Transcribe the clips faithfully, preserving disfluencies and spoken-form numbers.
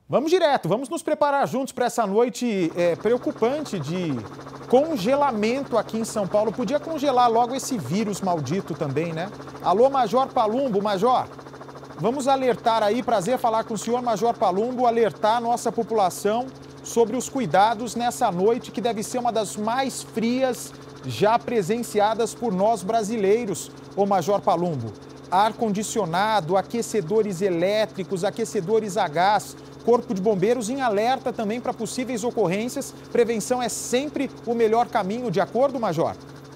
Vamos direto, vamos nos preparar juntos para essa noite é, preocupante de congelamento aqui em São Paulo. Podia congelar logo esse vírus maldito também, né? Alô, Major Palumbo, Major. Vamos alertar aí, prazer falar com o senhor, Major Palumbo, alertar a nossa população sobre os cuidados nessa noite que deve ser uma das mais frias já presenciadas por nós brasileiros, ô Major Palumbo. Ar-condicionado, aquecedores elétricos, aquecedores a gás, Corpo de Bombeiros em alerta também para possíveis ocorrências. Prevenção é sempre o melhor caminho, de acordo, Major?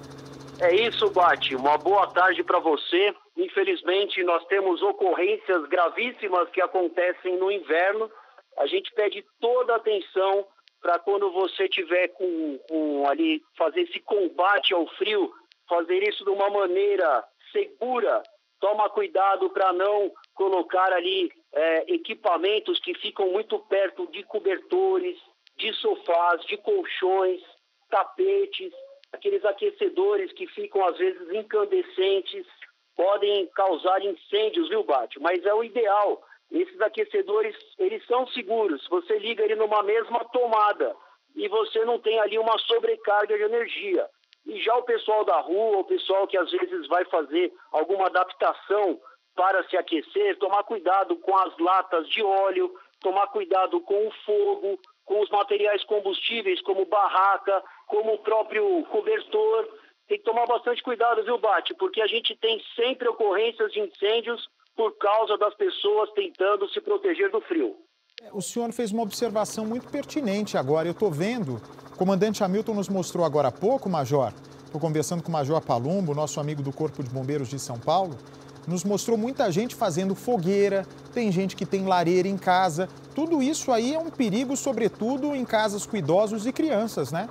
É isso, Bate. Uma boa tarde para você. Infelizmente, nós temos ocorrências gravíssimas que acontecem no inverno. A gente pede toda a atenção para quando você tiver com, com ali, fazer esse combate ao frio, fazer isso de uma maneira segura. Toma cuidado para não colocar ali é, equipamentos que ficam muito perto de cobertores, de sofás, de colchões, tapetes, aqueles aquecedores que ficam às vezes incandescentes, podem causar incêndios, viu, Bate? Mas é o ideal. Esses aquecedores, eles são seguros. Você liga ele numa mesma tomada e você não tem ali uma sobrecarga de energia. E já o pessoal da rua, o pessoal que às vezes vai fazer alguma adaptação para se aquecer, tomar cuidado com as latas de óleo, tomar cuidado com o fogo, com os materiais combustíveis, como barraca, como o próprio cobertor. Tem que tomar bastante cuidado, viu, Bate? Porque a gente tem sempre ocorrências de incêndios por causa das pessoas tentando se proteger do frio. O senhor fez uma observação muito pertinente agora. Eu estou vendo, o comandante Hamilton nos mostrou agora há pouco, Major, estou conversando com o Major Palumbo, nosso amigo do Corpo de Bombeiros de São Paulo, nos mostrou muita gente fazendo fogueira, tem gente que tem lareira em casa. Tudo isso aí é um perigo, sobretudo em casas com idosos e crianças, né?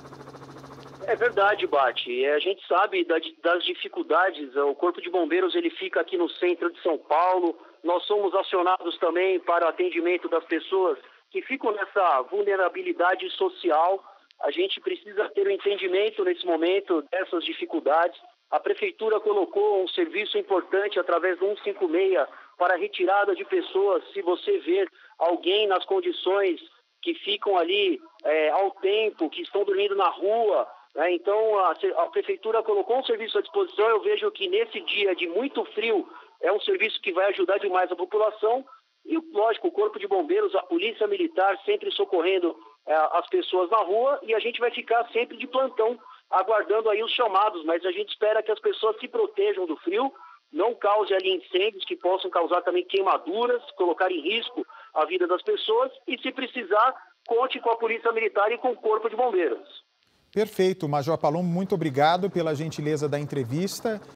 É verdade, Bate. A gente sabe das dificuldades. O Corpo de Bombeiros ele fica aqui no centro de São Paulo. Nós somos acionados também para atendimento das pessoas que ficam nessa vulnerabilidade social. A gente precisa ter um entendimento nesse momento dessas dificuldades. A Prefeitura colocou um serviço importante através do cento e cinquenta e seis para a retirada de pessoas. Se você ver alguém nas condições que ficam ali é, ao tempo, que estão dormindo na rua, né? Então a, a Prefeitura colocou um serviço à disposição. Eu vejo que nesse dia de muito frio é um serviço que vai ajudar demais a população. E, lógico, o Corpo de Bombeiros, a Polícia Militar sempre socorrendo é, as pessoas na rua, e a gente vai ficar sempre de plantão, aguardando aí os chamados, mas a gente espera que as pessoas se protejam do frio, não cause ali incêndios que possam causar também queimaduras, colocar em risco a vida das pessoas, e se precisar, conte com a Polícia Militar e com o Corpo de Bombeiros. Perfeito, Major Palumbo, muito obrigado pela gentileza da entrevista.